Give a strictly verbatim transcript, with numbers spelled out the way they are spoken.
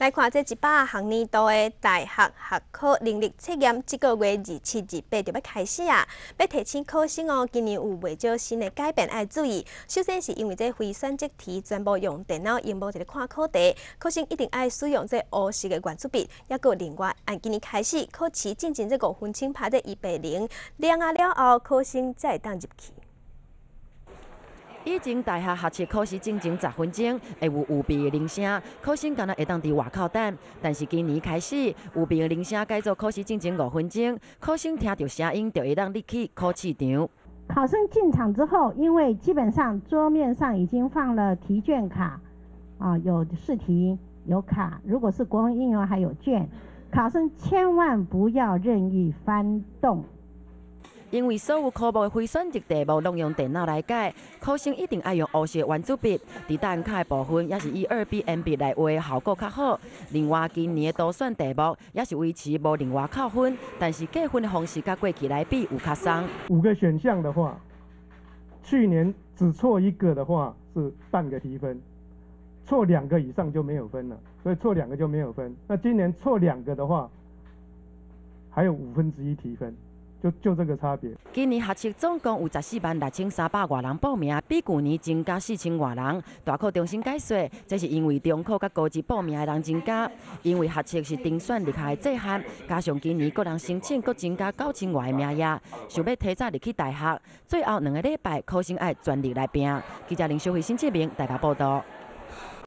来看这一百学年度的大学学科能力测验，这个月二七、二八就要开始啊！要提醒考生哦，今年有袂少新的改变要注意。首先是因为这非选择题全部用电脑荧幕一个看考题，考生一定爱使用这黑色的圆珠笔，也有另外按今年开始考试进行这五分钟排在一百零，量啊了后，考生才会当入去。 以前大学学测考试进前十分钟会有有鼻的铃声，考生敢若会当伫外口等。但是今年开始，有鼻的铃声改做考试进前五分钟，考生听到声音就会当立去考试场。 考生进场之后，因为基本上桌面上已经放了题卷卡，啊，有试题，有卡。如果是国文应用还有卷，考生千万不要任意翻动。 因为所有科目的非选择题目拢用电脑来解，考生一定爱用黑色圆珠笔。伫答案卡的部分，也是以二 B N 笔来画，效果较好。另外，今年的多选题目也是维持无另外扣分，但是计分的方式甲过去来比有较松。 五个选项的话，去年只错一个的话是半个提分，错两个以上就没有分了，所以错两个就没有分。那今年错两个的话，还有五分之一提分。 就就这个差别。 今年学测总共有十四万六千三百外人报名，比去年增加四千外人。大考重新解说，这是因为中考甲高级报名的人增加，因为学测是定选入学的制限，加上今年个人申请阁增加九千外的名额，想要提早入去大学，最后两个礼拜考生爱全力来拼。记者林小慧、辛志明台北报道。